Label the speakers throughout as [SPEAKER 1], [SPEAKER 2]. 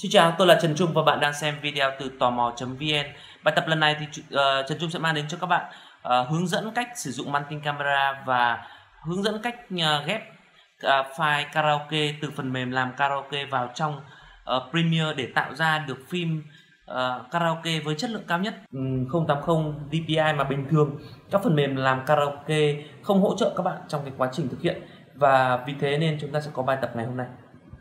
[SPEAKER 1] Xin chào, tôi là Trần Trung và bạn đang xem video từ tò mò.vn. Bài tập lần này thì Trần Trung sẽ mang đến cho các bạn hướng dẫn cách sử dụng Multi Camera và hướng dẫn cách ghép file karaoke từ phần mềm làm karaoke vào trong Premiere để tạo ra được phim karaoke với chất lượng cao nhất 080 DPI mà bình thường các phần mềm làm karaoke không hỗ trợ các bạn trong cái quá trình thực hiện, và vì thế nên chúng ta sẽ có bài tập ngày hôm nay.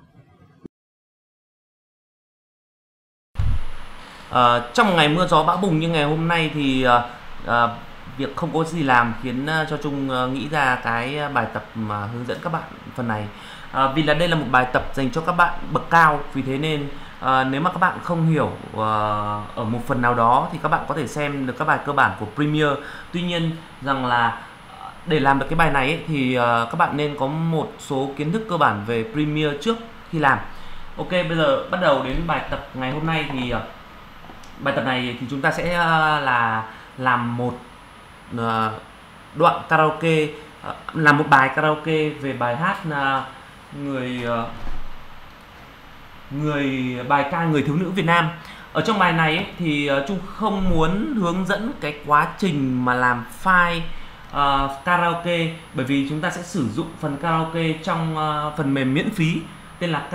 [SPEAKER 1] Trong một ngày mưa gió bão bùng như ngày hôm nay thì việc không có gì làm khiến cho Trung nghĩ ra cái bài tập mà hướng dẫn các bạn phần này. Vì là đây là một bài tập dành cho các bạn bậc cao, vì thế nên nếu mà các bạn không hiểu ở một phần nào đó thì các bạn có thể xem được các bài cơ bản của Premiere. Tuy nhiên rằng là để làm được cái bài này ấy, thì các bạn nên có một số kiến thức cơ bản về Premiere trước khi làm. Ok, bây giờ bắt đầu đến bài tập ngày hôm nay. Thì bài tập này thì chúng ta sẽ là làm một đoạn karaoke, làm một bài karaoke về bài hát bài ca Người Thiếu Nữ Việt Nam. Ở trong bài này ấy, thì Trung không muốn hướng dẫn cái quá trình mà làm file karaoke, bởi vì chúng ta sẽ sử dụng phần karaoke trong phần mềm miễn phí tên là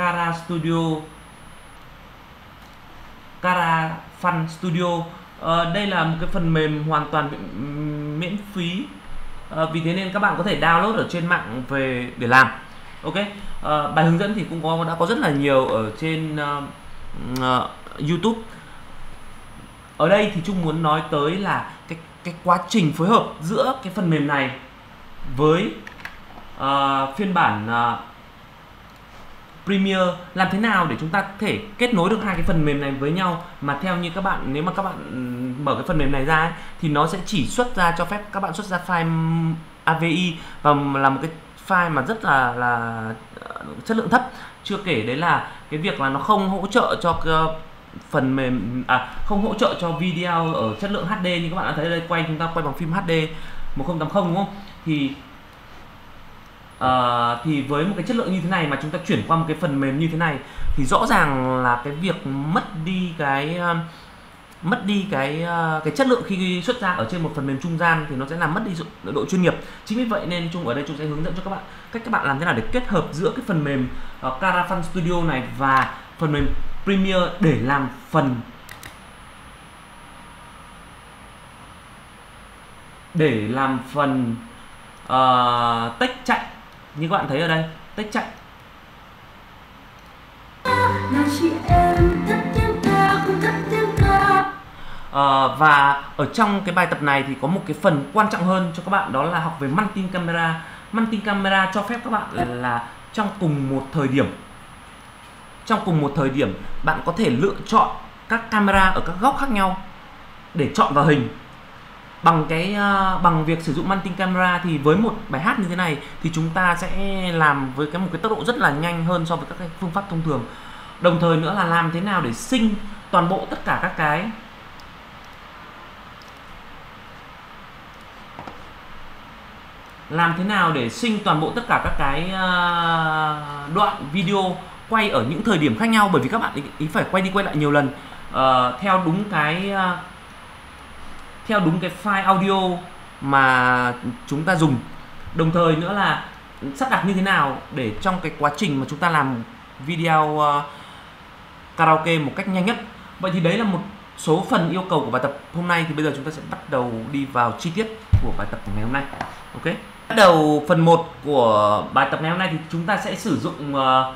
[SPEAKER 1] Kara Fun Studio. Đây là một cái phần mềm hoàn toàn miễn phí, vì thế nên các bạn có thể download ở trên mạng về để làm. Ok, bài hướng dẫn thì cũng đã có rất là nhiều ở trên YouTube. Ở đây thì Trung muốn nói tới là cái quá trình phối hợp giữa cái phần mềm này với phiên bản Premiere, làm thế nào để chúng ta có thể kết nối được hai cái phần mềm này với nhau mà theo như các bạn, nếu mà các bạn mở cái phần mềm này ra ấy, thì nó sẽ chỉ xuất ra, cho phép các bạn xuất ra file AVI và là một cái file mà rất là chất lượng thấp. Chưa kể đấy là cái việc là nó không hỗ trợ cho phần mềm không hỗ trợ cho video ở chất lượng HD. Như các bạn đã thấy đây, chúng ta quay bằng phim HD 1080 đúng không? Thì với một cái chất lượng như thế này mà chúng ta chuyển qua một cái phần mềm như thế này thì rõ ràng là cái việc mất đi cái chất lượng khi xuất ra ở trên một phần mềm trung gian thì nó sẽ làm mất đi độ chuyên nghiệp. Chính vì vậy nên ở đây Trung sẽ hướng dẫn cho các bạn cách các bạn làm thế nào để kết hợp giữa cái phần mềm Kara Fun Studio này và phần mềm Premiere để làm phần text chạy. Như các bạn thấy ở đây, text chạy. Và ở trong cái bài tập này thì có một cái phần quan trọng hơn cho các bạn, đó là học về Multi Camera. Multi Camera cho phép các bạn là trong cùng một thời điểm bạn có thể lựa chọn các camera ở các góc khác nhau để chọn vào hình. Bằng việc sử dụng Multi Camera thì với một bài hát như thế này thì chúng ta sẽ làm với một cái tốc độ rất là nhanh hơn so với các cái phương pháp thông thường. Đồng thời nữa là làm thế nào để sync toàn bộ tất cả các cái đoạn video quay ở những thời điểm khác nhau, bởi vì các bạn ý phải quay đi quay lại nhiều lần theo đúng cái file audio mà chúng ta dùng. Đồng thời nữa là sắp đặt như thế nào để trong cái quá trình mà chúng ta làm video karaoke một cách nhanh nhất. Vậy thì đấy là một số phần yêu cầu của bài tập hôm nay. Thì bây giờ chúng ta sẽ bắt đầu đi vào chi tiết của bài tập của ngày hôm nay. Ok, bắt đầu phần 1 của bài tập ngày hôm nay thì chúng ta sẽ sử dụng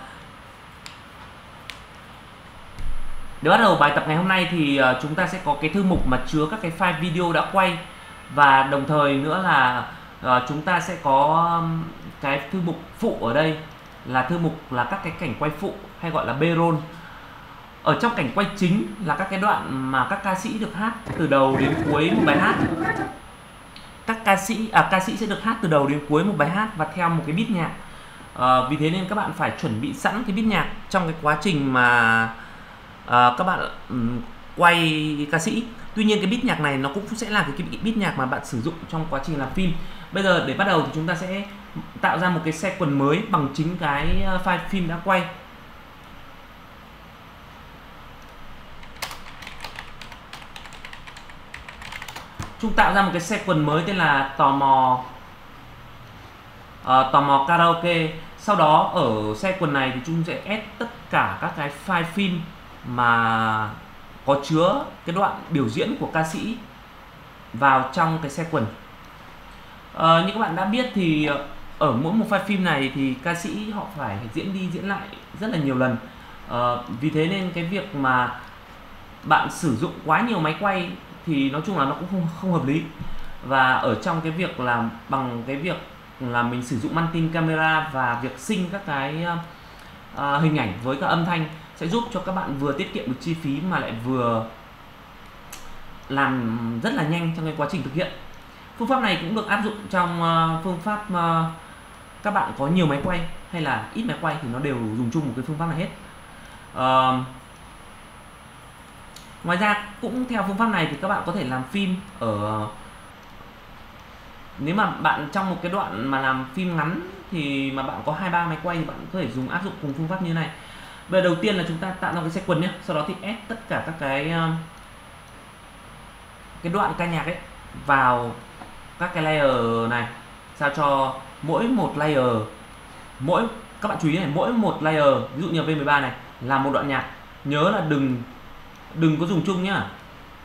[SPEAKER 1] để bắt đầu bài tập ngày hôm nay thì chúng ta sẽ có cái thư mục mà chứa các cái file video đã quay, và đồng thời nữa là chúng ta sẽ có cái thư mục phụ. Ở đây là thư mục là các cái cảnh quay phụ hay gọi là B-roll. Ở trong cảnh quay chính là các cái đoạn mà các ca sĩ được hát từ đầu đến cuối một bài hát. Các ca sĩ sẽ được hát từ đầu đến cuối một bài hát và theo một cái beat nhạc. Vì thế nên các bạn phải chuẩn bị sẵn cái beat nhạc trong cái quá trình mà các bạn quay ca sĩ. Tuy nhiên cái beat nhạc này nó cũng sẽ là cái beat nhạc mà bạn sử dụng trong quá trình làm phim. Bây giờ để bắt đầu thì chúng ta sẽ tạo ra một cái sequence mới bằng chính cái file phim đã quay. Trung tạo ra một cái sequence mới tên là tò mò karaoke. Sau đó ở sequence này thì Trung sẽ add tất cả các cái file phim mà có chứa cái đoạn biểu diễn của ca sĩ vào trong cái sequence. Như các bạn đã biết thì ở mỗi một file phim này thì ca sĩ họ phải diễn đi diễn lại rất là nhiều lần. Vì thế nên cái việc mà bạn sử dụng quá nhiều máy quay thì nói chung là nó cũng không hợp lý. Và ở trong cái việc là bằng cái việc là mình sử dụng multi camera và việc sync các cái hình ảnh với các âm thanh sẽ giúp cho các bạn vừa tiết kiệm được chi phí mà lại vừa làm rất là nhanh trong cái quá trình thực hiện. Phương pháp này cũng được áp dụng trong phương pháp các bạn có nhiều máy quay hay là ít máy quay thì nó đều dùng chung một cái phương pháp này hết. Ngoài ra cũng theo phương pháp này thì các bạn có thể làm phim ở, nếu mà bạn trong một cái đoạn mà làm phim ngắn thì mà bạn có 2-3 máy quay thì bạn có thể áp dụng cùng phương pháp như này. Bây giờ đầu tiên là chúng ta tạo ra cái sequence nhé, sau đó thì add tất cả các cái đoạn ca nhạc ấy vào các cái layer này, sao cho mỗi một layer, các bạn chú ý này, mỗi một layer ví dụ như V13 này là một đoạn nhạc. Nhớ là đừng có dùng chung nhá,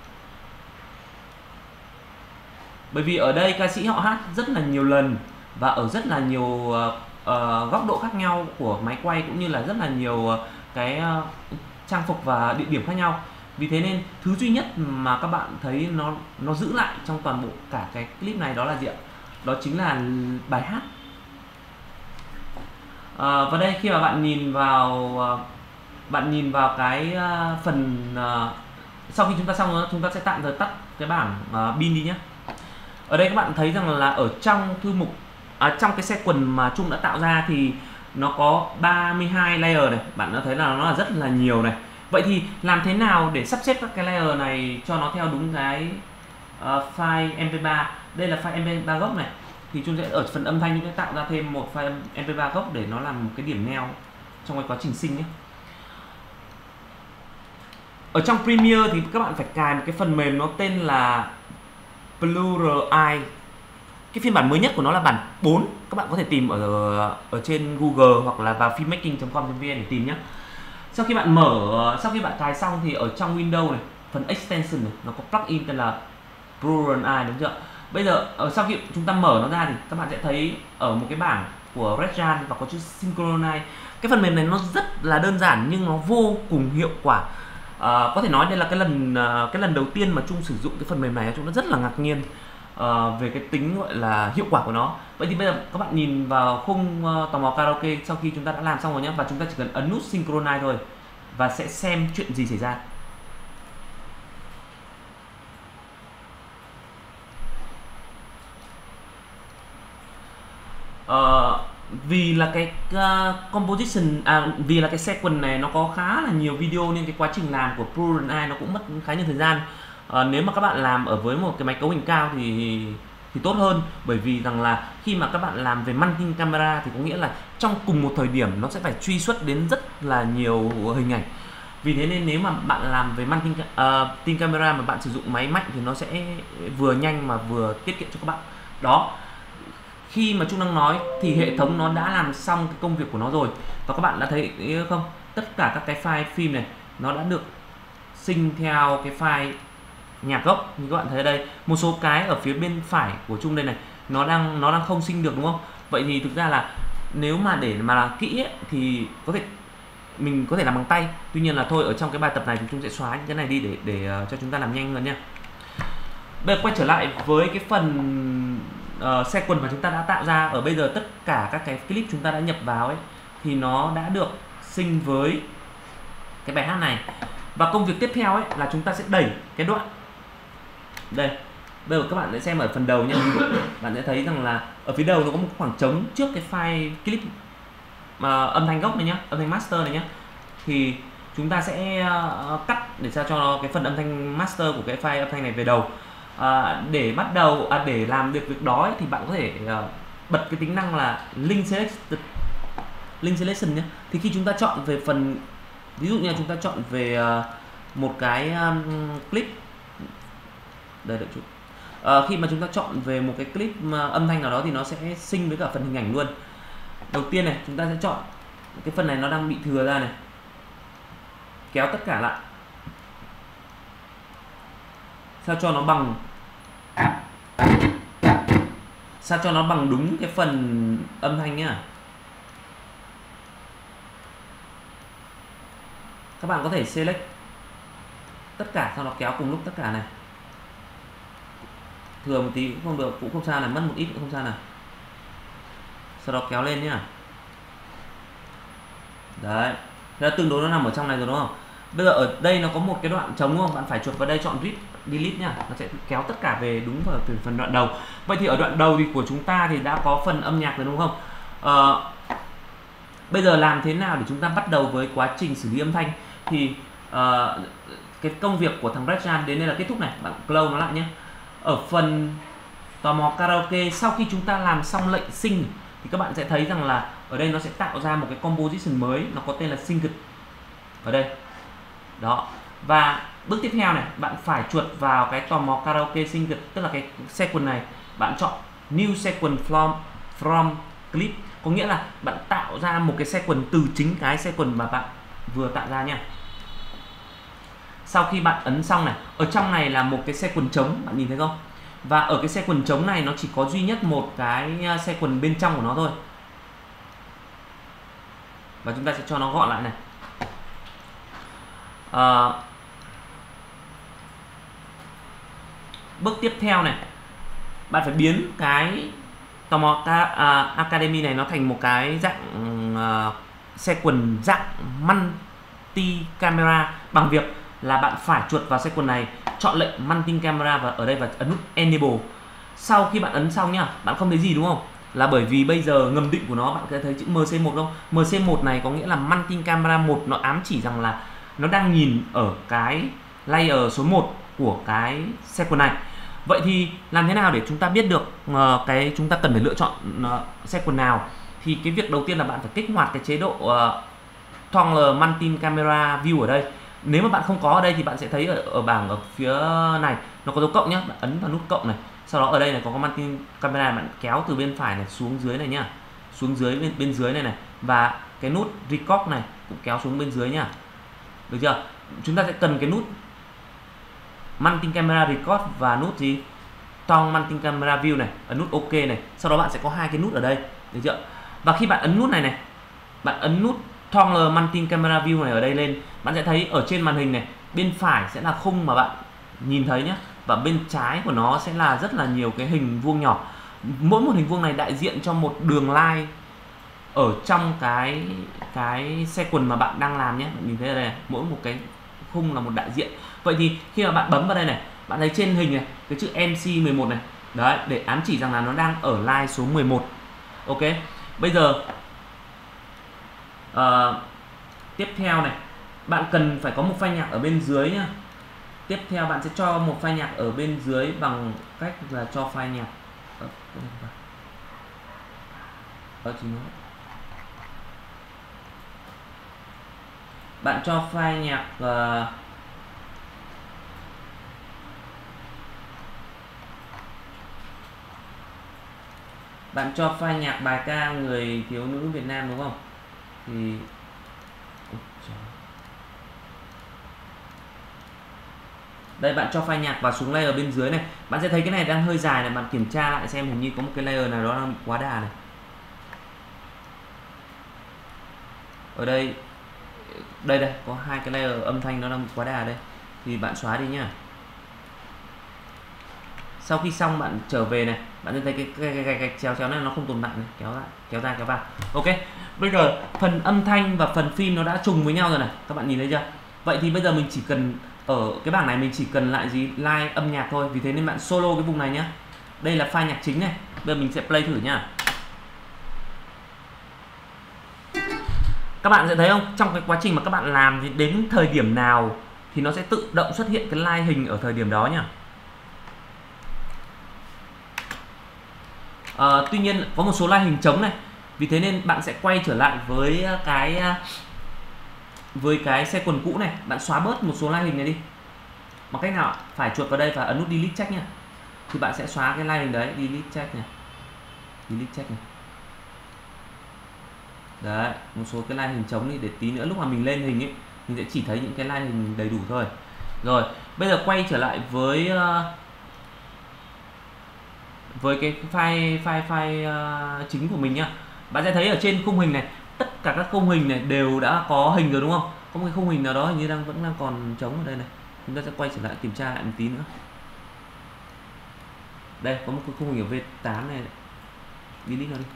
[SPEAKER 1] bởi vì ở đây ca sĩ họ hát rất là nhiều lần và ở rất là nhiều góc độ khác nhau của máy quay, cũng như là rất là nhiều cái trang phục và địa điểm khác nhau. Vì thế nên thứ duy nhất mà các bạn thấy nó giữ lại trong toàn bộ cả cái clip này đó là gì ạ? Đó chính là bài hát. Và đây khi mà bạn nhìn vào cái phần sau khi chúng ta xong rồi, chúng ta sẽ tạm thời tắt cái bảng pin đi nhé. Ở đây các bạn thấy rằng là ở trong thư mục trong cái sequence mà Trung đã tạo ra thì nó có 32 layer này, bạn đã thấy là nó là rất là nhiều này. Vậy thì làm thế nào để sắp xếp các cái layer này cho nó theo đúng cái file MP3? Đây là file MP3 gốc này, thì Trung sẽ ở phần âm thanh Trung sẽ tạo ra thêm một file MP3 gốc để nó làm một cái điểm neo trong cái quá trình sync nhé. Ở trong Premiere thì các bạn phải cài một cái phần mềm nó tên là Pluralsight. Cái phiên bản mới nhất của nó là bản 4. Các bạn có thể tìm ở trên Google hoặc là vào filmmaking.com.vn để tìm nhé. Sau khi bạn cài xong thì ở trong Windows này, phần extension này, nó có plugin tên là Pluralsight, đúng chưa? Bây giờ sau khi chúng ta mở nó ra thì các bạn sẽ thấy ở một cái bảng của Redjan và có chữ Synchronize. Cái phần mềm này nó rất là đơn giản nhưng nó vô cùng hiệu quả. Có thể nói đây là cái lần đầu tiên mà Trung sử dụng cái phần mềm này, Trung đã rất là ngạc nhiên về cái tính gọi là hiệu quả của nó. Vậy thì bây giờ các bạn nhìn vào khung tò mò karaoke sau khi chúng ta đã làm xong rồi nhé, và chúng ta chỉ cần ấn nút Synchronize thôi và sẽ xem chuyện gì xảy ra. Vì là cái composition, vì là cái sequence này nó có khá là nhiều video nên cái quá trình làm của Pluralsight nó cũng mất khá nhiều thời gian. Nếu mà các bạn làm ở với một cái máy cấu hình cao thì tốt hơn, bởi vì rằng là khi mà các bạn làm về multi camera thì có nghĩa là trong cùng một thời điểm nó sẽ phải truy xuất đến rất là nhiều hình ảnh. Vì thế nên nếu mà bạn làm về multi camera mà bạn sử dụng máy mạnh thì nó sẽ vừa nhanh mà vừa tiết kiệm cho các bạn. Đó, khi mà Trung đang nói thì hệ thống nó đã làm xong cái công việc của nó rồi, và các bạn đã thấy không, tất cả các cái file phim này nó đã được sync theo cái file nhạc gốc. Như các bạn thấy ở đây, một số cái ở phía bên phải của Trung đây này nó đang không sync được, đúng không? Vậy thì thực ra là nếu mà để mà làm kỹ ấy, thì mình có thể làm bằng tay. Tuy nhiên là thôi, ở trong cái bài tập này thì Trung sẽ xóa những cái này đi để cho chúng ta làm nhanh hơn nha. Bây giờ quay trở lại với cái phần sequence mà chúng ta đã tạo ra. Ở bây giờ tất cả các cái clip chúng ta đã nhập vào ấy thì nó đã được sync với cái bài hát này. Và công việc tiếp theo ấy là chúng ta sẽ đẩy cái đoạn đây. Bây giờ các bạn sẽ xem ở phần đầu nhé. Bạn sẽ thấy rằng là ở phía đầu nó có một khoảng trống trước cái file clip âm thanh gốc này nhé, âm thanh master này nhé. Thì chúng ta sẽ cắt để sao cho cái phần âm thanh master của cái file âm thanh này về đầu. Để bắt đầu để làm được việc đó ấy, thì bạn có thể bật cái tính năng là link selection nhé. Thì khi chúng ta chọn về phần, ví dụ như chúng ta chọn về một cái clip đây, đợi chút. Khi mà chúng ta chọn về một cái clip âm thanh nào đó thì nó sẽ sync với cả phần hình ảnh luôn. Đầu tiên này chúng ta sẽ chọn cái phần này nó đang bị thừa ra này, kéo tất cả lại sao cho nó bằng đúng cái phần âm thanh nhá. Các bạn có thể select tất cả, sau đó kéo cùng lúc tất cả này, thừa một tí cũng không được, cũng không sao này, mất một ít cũng không sao này, sau đó kéo lên nhá. Đấy, thế là tương đối nó nằm ở trong này rồi đúng không? Bây giờ ở đây nó có một cái đoạn trống đúng không? Bạn phải chuột vào đây chọn read delete nhá, nó sẽ kéo tất cả về đúng vào phần đoạn đầu. Vậy thì ở đoạn đầu thì của chúng ta thì đã có phần âm nhạc rồi đúng không? Bây giờ làm thế nào để chúng ta bắt đầu với quá trình xử lý âm thanh thì cái công việc của thằng Redjan đến đây là kết thúc này, bạn close nó lại nhé. Ở phần tò mò karaoke, sau khi chúng ta làm xong lệnh sync thì các bạn sẽ thấy rằng là ở đây nó sẽ tạo ra một cái composition mới, nó có tên là synced ở đây đó. Và bước tiếp theo này, bạn phải chuột vào cái tò mò karaoke synced, tức là cái sequence này, bạn chọn new sequence from clip, có nghĩa là bạn tạo ra một cái sequence từ chính cái sequence mà bạn vừa tạo ra nha. Sau khi bạn ấn xong này, ở trong này là một cái sequence trống, bạn nhìn thấy không? Và ở cái sequence trống này nó chỉ có duy nhất một cái sequence bên trong của nó thôi. Và chúng ta sẽ cho nó gọn lại này. Bước tiếp theo này, bạn phải biến cái tò mò Academy này nó thành một cái dạng sequence dạng multi camera bằng việc là bạn phải chuột vào sequence này, chọn lệnh multi camera và ở đây và ấn nút enable. Sau khi bạn ấn xong nhá, bạn không thấy gì đúng không? Là bởi vì bây giờ ngầm định của nó bạn có thấy chữ MC1 không? MC1 này có nghĩa là multi camera 1, nó ám chỉ rằng là nó đang nhìn ở cái layer số 1 của cái sequence này. Vậy thì làm thế nào để chúng ta biết được cái chúng ta cần phải lựa chọn sequence nào? Thì cái việc đầu tiên là bạn phải kích hoạt cái chế độ Toggle Multi Camera View ở đây. Nếu mà bạn không có ở đây thì bạn sẽ thấy ở bảng ở phía này nó có dấu cộng nhé, bạn ấn vào nút cộng này. Sau đó ở đây này có Multi Camera, bạn kéo từ bên phải này xuống dưới này nhá, xuống dưới bên dưới này này, và cái nút Record này cũng kéo xuống bên dưới nhá. Được chưa? Chúng ta sẽ cần cái nút Multi Camera Record và nút gì? Toggle Multi Camera View này, ấn nút OK này. Sau đó bạn sẽ có hai cái nút ở đây, được chưa? Và khi bạn ấn nút này này, bạn ấn nút Toggle Multi Camera View này ở đây lên, bạn sẽ thấy ở trên màn hình này, bên phải sẽ là khung mà bạn nhìn thấy nhé, và bên trái của nó sẽ là rất là nhiều cái hình vuông nhỏ. Mỗi một hình vuông này đại diện cho một đường line ở trong cái sequence mà bạn đang làm nhé. Bạn nhìn thấy ở đây, mỗi một cái khung là một đại diện. Vậy thì khi mà bạn bấm vào đây này, bạn thấy trên hình này cái chữ MC11 này, đấy, để ám chỉ rằng là nó đang ở line số 11. Ok, bây giờ tiếp theo này, bạn cần phải có một file nhạc ở bên dưới nhá. Tiếp theo bạn sẽ cho một file nhạc ở bên dưới bằng cách là cho file nhạc bạn cho file nhạc bạn cho file nhạc bài ca Người Thiếu Nữ Việt Nam đúng không? Thì đây, bạn cho file nhạc vào xuống layer bên dưới này. Bạn sẽ thấy cái này đang hơi dài này, bạn kiểm tra lại xem hình như có một cái layer nào đó đang quá đà này. Ở đây đây có hai cái layer âm thanh nó đang quá đà đây, thì bạn xóa đi nhá. Sau khi xong bạn trở về này, bạn sẽ thấy cái chéo này nó không tồn tại này, kéo lại, kéo ra, kéo vào. Ok, bây giờ phần âm thanh và phần phim nó đã trùng với nhau rồi này, các bạn nhìn thấy chưa? Vậy thì bây giờ mình chỉ cần ở cái bảng này mình chỉ cần lại gì line âm nhạc thôi, vì thế nên bạn solo cái vùng này nhá. Đây là file nhạc chính này, bây giờ mình sẽ play thử nhá. Các bạn sẽ thấy không, trong cái quá trình mà các bạn làm thì đến thời điểm nào thì nó sẽ tự động xuất hiện cái line hình ở thời điểm đó nhá. Tuy nhiên có một số line hình trống này, vì thế nên bạn sẽ quay trở lại với cái sequence cũ này, bạn xóa bớt một số line hình này đi. Bằng cách nào? Phải chuột vào đây và ấn nút delete check nhá. thì bạn sẽ xóa cái like hình đấy, delete check này, delete check này. Đấy, một số cái like hình trống đi để tí nữa lúc mà mình lên hình ấy mình sẽ chỉ thấy những cái like hình đầy đủ thôi. Rồi, bây giờ quay trở lại với cái file chính của mình nhá. Bạn sẽ thấy ở trên khung hình này, tất cả các khung hình này đều đã có hình rồi đúng không? Có một cái khung hình nào đó hình như vẫn đang còn trống ở đây này. Chúng ta sẽ quay trở lại kiểm tra lại một tí nữa. Đây, có một cái khung hình ở V8 này. Delete nó đi.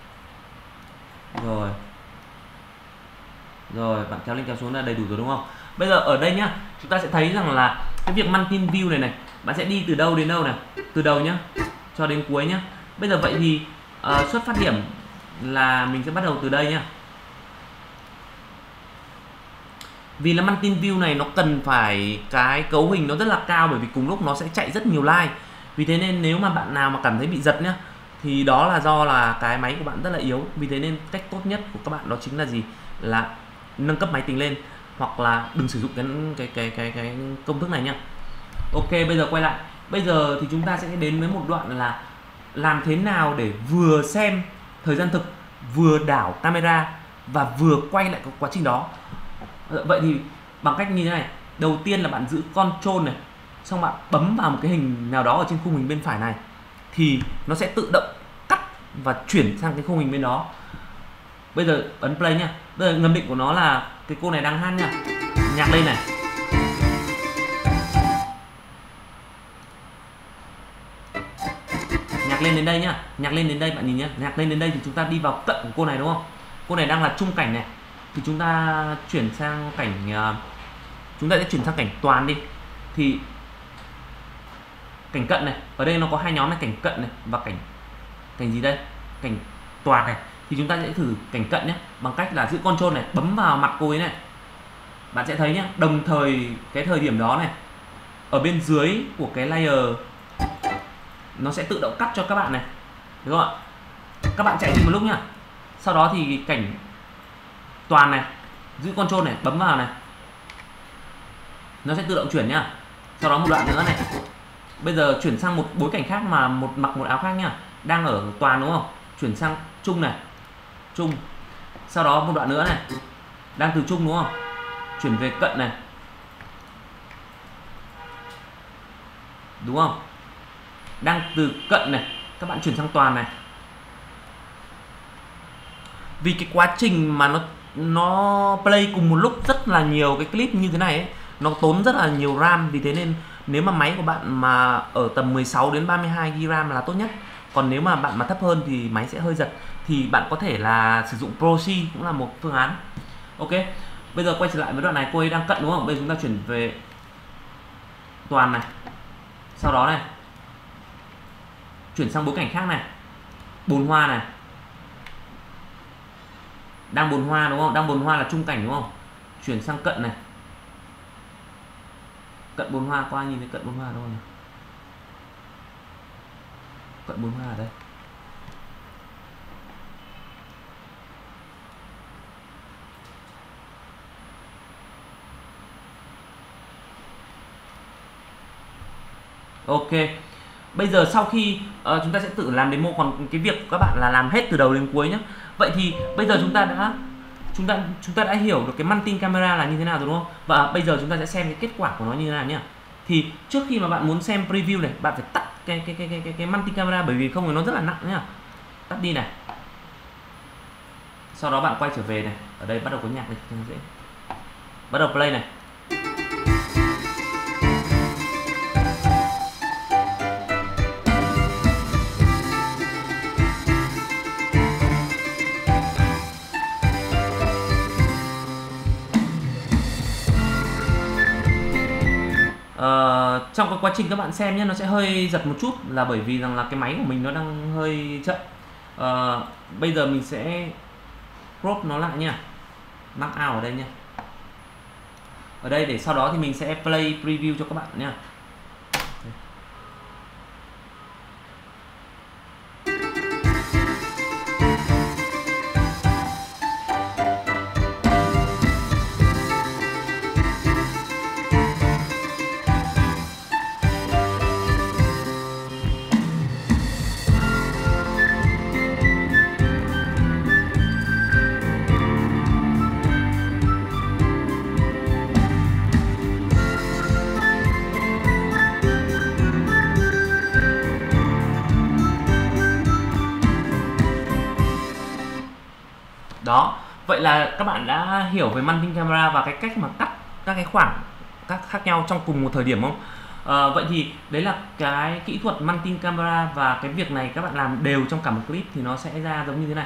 [SPEAKER 1] Rồi, bạn kéo lên kéo xuống là đầy đủ rồi đúng không? Bây giờ ở đây nhá, chúng ta sẽ thấy rằng là cái việc multi view này bạn sẽ đi từ đâu đến đâu này? Từ đầu nhá, cho đến cuối nhá. Bây giờ vậy thì xuất phát điểm là mình sẽ bắt đầu từ đây nhá. Vì là multi view này nó cần phải cái cấu hình nó rất là cao, bởi vì cùng lúc nó sẽ chạy rất nhiều like. Vì thế nên nếu mà bạn nào mà cảm thấy bị giật nhá, thì đó là do là cái máy của bạn rất là yếu. Vì thế nên cách tốt nhất của các bạn đó chính là gì? Là nâng cấp máy tính lên, hoặc là đừng sử dụng cái công thức này nhá. Ok, bây giờ quay lại. Bây giờ thì chúng ta sẽ đến với một đoạn là làm thế nào để vừa xem thời gian thực, vừa đảo camera và vừa quay lại cái quá trình đó. Vậy thì bằng cách như thế này, đầu tiên là bạn giữ Ctrl này, xong bạn bấm vào một cái hình nào đó ở trên khung hình bên phải này, thì nó sẽ tự động cắt và chuyển sang cái khung hình bên đó. Bây giờ ấn play nha. Bây giờ ngầm định của nó là cái cô này đang hát nha. Nhạc lên này. Nhạc lên đến đây nhá. Nhạc lên đến đây bạn nhìn nhá. Nhạc lên đến đây thì chúng ta đi vào cận của cô này đúng không? Cô này đang là trung cảnh này. Thì chúng ta chuyển sang cảnh chúng ta sẽ chuyển sang cảnh toàn đi. Thì cảnh cận này, ở đây nó có hai nhóm này, cảnh cận này và cảnh gì đây? Cảnh toàn này. Thì chúng ta sẽ thử cảnh cận nhé, bằng cách là giữ Ctrl này, bấm vào mặt cô ấy này. Bạn sẽ thấy nhé, đồng thời cái thời điểm đó này, ở bên dưới của cái layer nó sẽ tự động cắt cho các bạn này, đúng không ạ? Các bạn chạy đi một lúc nhá. Sau đó thì cảnh toàn này, giữ Ctrl này, bấm vào này, nó sẽ tự động chuyển nhá. Sau đó một đoạn nữa này, bây giờ chuyển sang một bối cảnh khác mà mặc một áo khác nhá, đang ở toàn đúng không? Chuyển sang trung này, trung. Sau đó một đoạn nữa này, đang từ trung đúng không? Chuyển về cận này, đúng không? Đang từ cận này, các bạn chuyển sang toàn này. Vì cái quá trình mà nó play cùng một lúc rất là nhiều cái clip như thế này ấy, nó tốn rất là nhiều RAM. Vì thế nên nếu mà máy của bạn mà ở tầm 16 đến 32 GB RAM là tốt nhất. Còn nếu mà bạn mà thấp hơn thì máy sẽ hơi giật, thì bạn có thể là sử dụng Pro-C cũng là một phương án. Ok, bây giờ quay trở lại với đoạn này, cô ấy đang cận đúng không? Bây giờ chúng ta chuyển về toàn này. Sau đó này, chuyển sang bối cảnh khác này, bồn hoa này, đang bồn hoa đúng không? Đang bồn hoa là trung cảnh đúng không? Chuyển sang cận này, cận bồn hoa, có ai nhìn thấy cận bồn hoa đâu nhỉ? Cận bồn hoa ở đây. Ok, bây giờ sau khi chúng ta sẽ tự làm demo, còn cái việc của các bạn là làm hết từ đầu đến cuối nhé. Vậy thì bây giờ chúng ta đã hiểu được cái multi camera là như thế nào rồi đúng không? Và bây giờ chúng ta sẽ xem cái kết quả của nó như thế nào nhé. Thì trước khi mà bạn muốn xem preview này, bạn phải tắt cái multi camera, bởi vì không thì nó rất là nặng nhá. Tắt đi này. Sau đó bạn quay trở về này, ở đây bắt đầu có nhạc này cho nó dễ. Bắt đầu play này. Trong cái quá trình các bạn xem nhé, nó sẽ hơi giật một chút là bởi vì rằng là cái máy của mình nó đang hơi chậm. Bây giờ mình sẽ crop nó lại nha, mark out ở đây nha, ở đây để sau đó thì mình sẽ play preview cho các bạn nha. Đó, vậy là các bạn đã hiểu về mounting camera và cái cách mà cắt các cái khoảng các khác nhau trong cùng một thời điểm không? Vậy thì đấy là cái kỹ thuật mounting camera, và cái việc này các bạn làm đều trong cả một clip thì nó sẽ ra giống như thế này.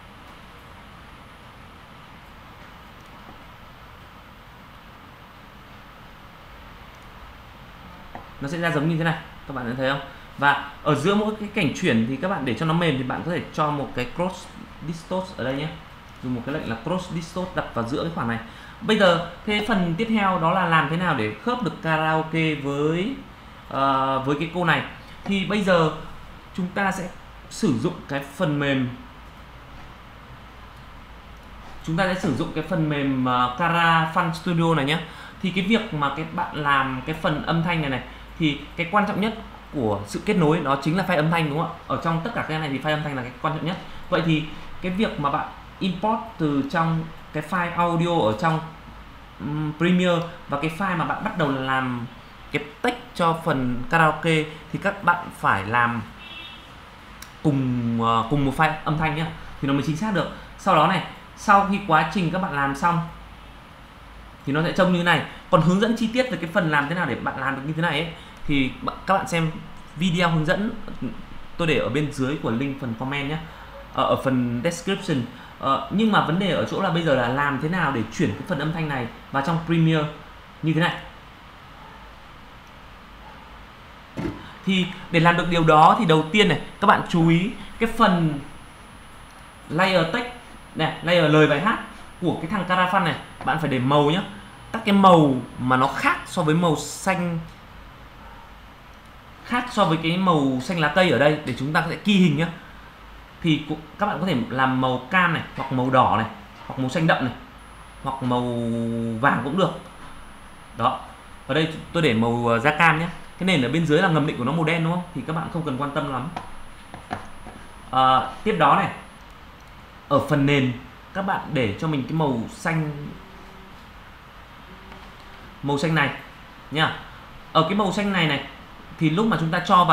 [SPEAKER 1] Nó sẽ ra giống như thế này, các bạn thấy không? Và ở giữa mỗi cái cảnh chuyển thì các bạn để cho nó mềm thì bạn có thể cho một cái cross distort ở đây nhé, dùng một cái lệnh là cross distort đặt vào giữa cái khoảng này. Bây giờ thế phần tiếp theo đó là làm thế nào để khớp được karaoke với cái cô này. Thì bây giờ chúng ta sẽ sử dụng cái phần mềm, Kara Fun Studio này nhé. Thì cái việc mà cái bạn làm cái phần âm thanh này thì cái quan trọng nhất của sự kết nối đó chính là file âm thanh, đúng không ạ? Ở trong tất cả cái này thì file âm thanh là cái quan trọng nhất. Vậy thì cái việc mà bạn import từ trong cái file audio ở trong Premiere và cái file mà bạn bắt đầu làm cái text cho phần karaoke thì các bạn phải làm cùng một file âm thanh nhé, thì nó mới chính xác được. Sau đó này, sau khi quá trình các bạn làm xong thì nó sẽ trông như thế này. Còn hướng dẫn chi tiết về cái phần làm thế nào để bạn làm được như thế này ấy, thì các bạn xem video hướng dẫn tôi để ở bên dưới của link phần comment nhé, ở phần description. Nhưng mà vấn đề ở chỗ là bây giờ là làm thế nào để chuyển cái phần âm thanh này vào trong Premiere như thế này. Thì để làm được điều đó thì đầu tiên này, các bạn chú ý cái phần layer text này, layer lời bài hát của cái thằng Kara Fun này, bạn phải để màu nhé. Các cái màu mà nó khác so với màu xanh, khác so với cái màu xanh lá cây ở đây để chúng ta sẽ ghi hình nhé. Thì các bạn có thể làm màu cam này, hoặc màu đỏ này, hoặc màu xanh đậm này, hoặc màu vàng cũng được. Đó, ở đây tôi để màu da cam nhé. Cái nền ở bên dưới là ngầm định của nó màu đen, đúng không? Thì các bạn không cần quan tâm lắm. Tiếp đó này, ở phần nền các bạn để cho mình cái màu xanh này nha. Ở cái màu xanh này thì lúc mà chúng ta cho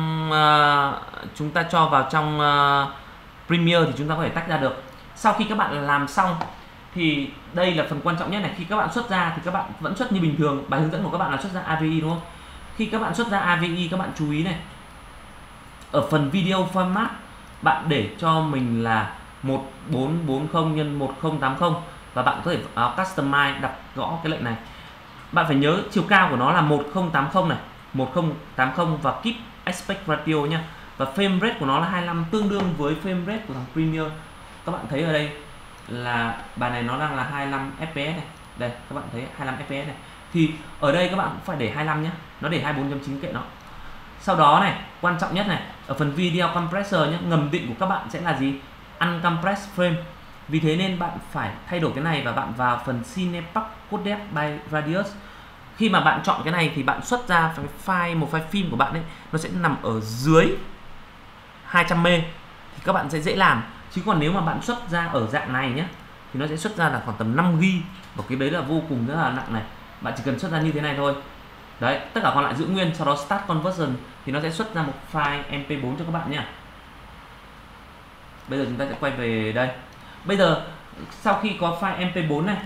[SPEAKER 1] vào trong Premiere thì chúng ta có thể tách ra được. Sau khi các bạn làm xong thì đây là phần quan trọng nhất này, khi các bạn xuất ra thì các bạn vẫn xuất như bình thường. Bài hướng dẫn của các bạn là xuất ra AVI, đúng không? Khi các bạn xuất ra AVI, các bạn chú ý này, ở phần video format bạn để cho mình là 1440 x 1080 và bạn có thể customize đặt gõ cái lệnh này. Bạn phải nhớ chiều cao của nó là 1080 này, 1080 và keep aspect ratio nhá. Và frame rate của nó là 25, tương đương với frame rate của thằng Premiere. Các bạn thấy ở đây là bài này nó đang là 25 fps này. Đây, các bạn thấy 25 fps này. Thì ở đây các bạn cũng phải để 25 nhé. Nó để 24.9 kệ nó. Sau đó này, quan trọng nhất này, ở phần video compressor nhé, ngầm định của các bạn sẽ là gì? Uncompressed frame. Vì thế nên bạn phải thay đổi cái này và bạn vào phần Cinepack Codec by Radius. Khi mà bạn chọn cái này thì bạn xuất ra một file phim của bạn ấy, nó sẽ nằm ở dưới 200 MB thì các bạn sẽ dễ làm. Chứ còn nếu mà bạn xuất ra ở dạng này nhé thì nó sẽ xuất ra là khoảng tầm 5 GB, và cái đấy là vô cùng rất là nặng này. Bạn chỉ cần xuất ra như thế này thôi. Đấy, tất cả còn lại giữ nguyên, sau đó start conversion thì nó sẽ xuất ra một file MP4 cho các bạn nhé. Bây giờ chúng ta sẽ quay về đây. Bây giờ sau khi có file MP4 này,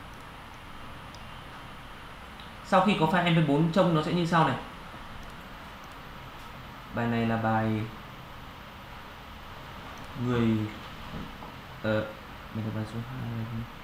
[SPEAKER 1] sau khi có file MP4 trông nó sẽ như sau này. Bài này là bài người mình là bài số 2.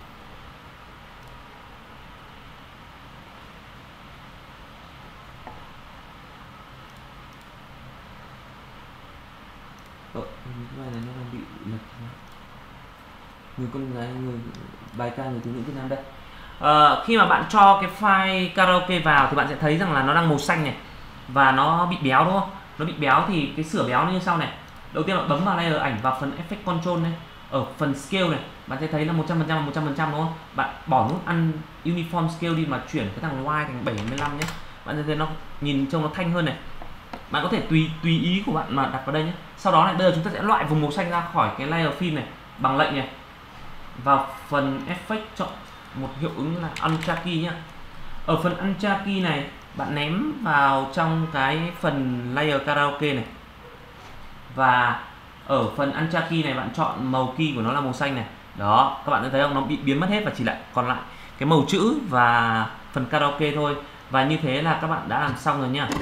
[SPEAKER 1] Bài này nó đang bị lệch. Người con gái, người bài ca người thiếu nữ Việt Nam đây. Khi mà bạn cho cái file karaoke vào thì bạn sẽ thấy rằng là nó đang màu xanh này và nó bị béo, đúng không? Nó bị béo thì cái sửa béo như sau này. Đầu tiên bạn bấm vào layer ảnh, vào phần effect control này, ở phần scale này bạn sẽ thấy là 100% và 100%, đúng không? Bạn bỏ nút uniform scale đi mà chuyển cái thằng Y thành 75 nhé. Bạn sẽ thấy nó nhìn trông nó thanh hơn này. Bạn có thể tùy ý của bạn mà đặt vào đây nhé. Sau đó này, bây giờ chúng ta sẽ loại vùng màu xanh ra khỏi cái layer phim này bằng lệnh này, vào phần effect chọn một hiệu ứng là Ultra Key nhá. Ở phần Ultra Key này bạn ném vào trong cái phần layer karaoke này, và ở phần Ultra Key này bạn chọn màu key của nó là màu xanh này, Đó, các bạn thấy không, nó bị biến mất hết và chỉ lại còn lại cái màu chữ và phần karaoke thôi. Và như thế là các bạn đã làm xong rồi nha.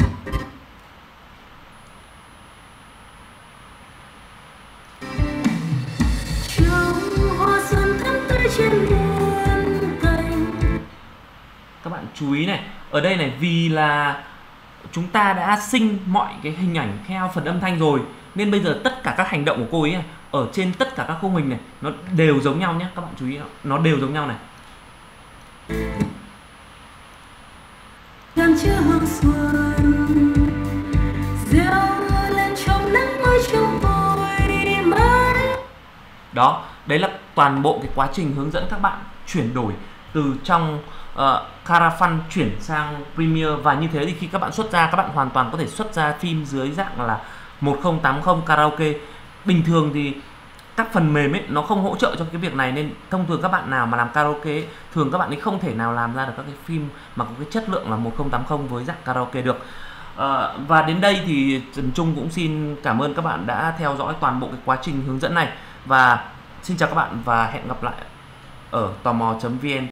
[SPEAKER 1] Các bạn chú ý này, ở đây này, vì là chúng ta đã sinh mọi cái hình ảnh theo phần âm thanh rồi, nên bây giờ tất cả các hành động của cô ấy này, ở trên tất cả các khung hình này nó đều giống nhau nhé. Các bạn chú ý, nó đều giống nhau này. Đó, đấy là toàn bộ cái quá trình hướng dẫn các bạn chuyển đổi từ trong Caravan chuyển sang Premiere. Và như thế thì khi các bạn xuất ra, các bạn hoàn toàn có thể xuất ra phim dưới dạng là 1080 karaoke. Bình thường thì các phần mềm ấy nó không hỗ trợ cho cái việc này, nên thông thường các bạn nào mà làm karaoke ấy, thường các bạn ấy không thể nào làm ra được các cái phim mà có cái chất lượng là 1080 với dạng karaoke được. Và đến đây thì Trần Trung cũng xin cảm ơn các bạn đã theo dõi toàn bộ cái quá trình hướng dẫn này, và xin chào các bạn và hẹn gặp lại ở tò mò.vn.